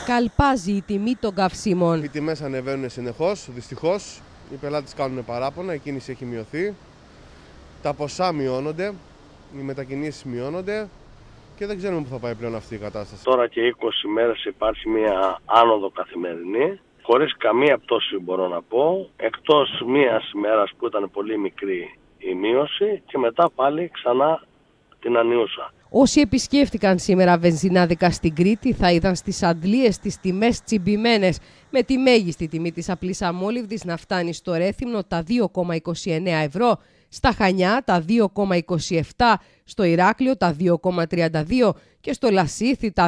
Καλπάζει η τιμή των καυσίμων. Οι τιμές ανεβαίνουν συνεχώς, δυστυχώς. Οι πελάτες κάνουν παράπονα, η κίνηση έχει μειωθεί. Τα ποσά μειώνονται, οι μετακινήσεις μειώνονται και δεν ξέρουμε πού θα πάει πλέον αυτή η κατάσταση. Τώρα και 20 μέρες υπάρχει μια άνοδο καθημερινή, χωρίς καμία πτώση μπορώ να πω, εκτός μίας ημέρας που ήταν πολύ μικρή η μείωση και μετά πάλι ξανά την ανιούσα. Όσοι επισκέφτηκαν σήμερα βενζινάδικα στην Κρήτη θα είδαν στις αντλίες τις τιμές τσιμπημένες, με τη μέγιστη τιμή της απλής αμόλυβδης να φτάνει στο Ρέθυμνο τα 2,29 ευρώ, στα Χανιά τα 2,27, στο Ηράκλειο τα 2,32 και στο Λασίθι τα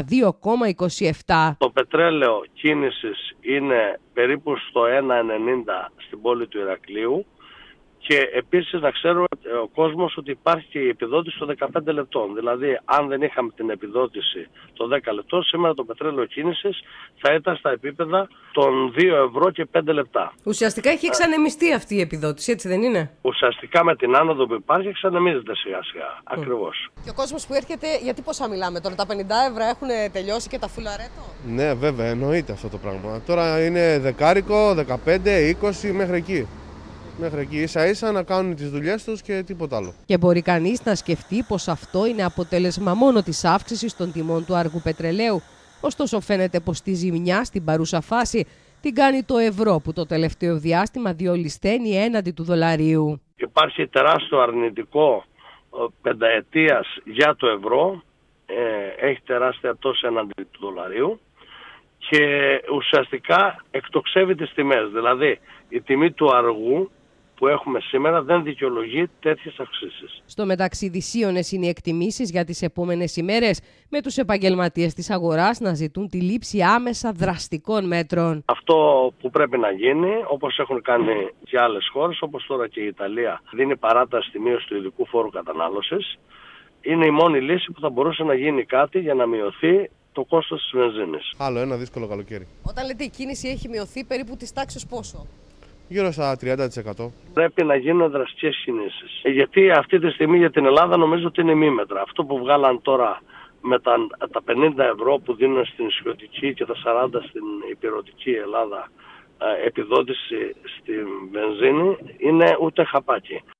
2,27. Το πετρέλαιο κίνησης είναι περίπου στο 1,90 στην πόλη του Ηρακλείου. Και επίσης να ξέρει ο κόσμος ότι υπάρχει και η επιδότηση των 15 λεπτών. Δηλαδή, αν δεν είχαμε την επιδότηση των 10 λεπτών, σήμερα το πετρέλαιο κίνησης θα ήταν στα επίπεδα των 2 ευρώ και 5 λεπτά. Ουσιαστικά έχει εξανεμιστεί αυτή η επιδότηση, έτσι δεν είναι? Ουσιαστικά με την άνοδο που υπάρχει εξανεμίζεται σιγά σιγά. Ακριβώς. Και ο κόσμος που έρχεται, γιατί πόσα μιλάμε τώρα, τα 50 ευρώ έχουν τελειώσει και τα φουλαρέτο? Ναι, βέβαια, εννοείται αυτό το πράγμα. Τώρα είναι δεκάρικο, 15, 20 μέχρι εκεί. Μέχρι εκεί ίσα ίσα να κάνουν τις δουλειές τους και τίποτα άλλο. Και μπορεί κανείς να σκεφτεί πως αυτό είναι αποτέλεσμα μόνο της αύξησης των τιμών του αργού πετρελαίου. Ωστόσο φαίνεται πως τη ζημιά στην παρούσα φάση την κάνει το ευρώ που το τελευταίο διάστημα διολυσθένει έναντι του δολαρίου. Υπάρχει τεράστιο αρνητικό πενταετίας για το ευρώ, έχει τεράστια πτώση έναντι του δολαρίου και ουσιαστικά εκτοξεύει τις τιμές. Δηλαδή η τιμή του αργού που έχουμε σήμερα δεν δικαιολογεί τέτοιες αυξήσεις. Στο μεταξύ δυσίωνες είναι οι εκτιμήσεις για τις επόμενες ημέρες, με τους επαγγελματίες της αγοράς να ζητούν τη λήψη άμεσα δραστικών μέτρων. Αυτό που πρέπει να γίνει, όπως έχουν κάνει και άλλες χώρες, όπως τώρα και η Ιταλία, δίνει παράταση στη μείωση του ειδικού φόρου κατανάλωσης. Είναι η μόνη λύση που θα μπορούσε να γίνει κάτι για να μειωθεί το κόστος της βενζίνης. Άλλο ένα δύσκολο καλοκαίρι. Όταν λέτε η κίνηση έχει μειωθεί, περίπου της τάξης πόσο? Γύρω στα 30%. Πρέπει να γίνουν δραστικές κινήσεις. Γιατί αυτή τη στιγμή για την Ελλάδα νομίζω ότι είναι μήμετρα. Αυτό που βγάλαν τώρα με τα 50 ευρώ που δίνουν στην νησιωτική και τα 40 στην υπηρετική Ελλάδα επιδότηση στη βενζίνη είναι ούτε χαπάκι.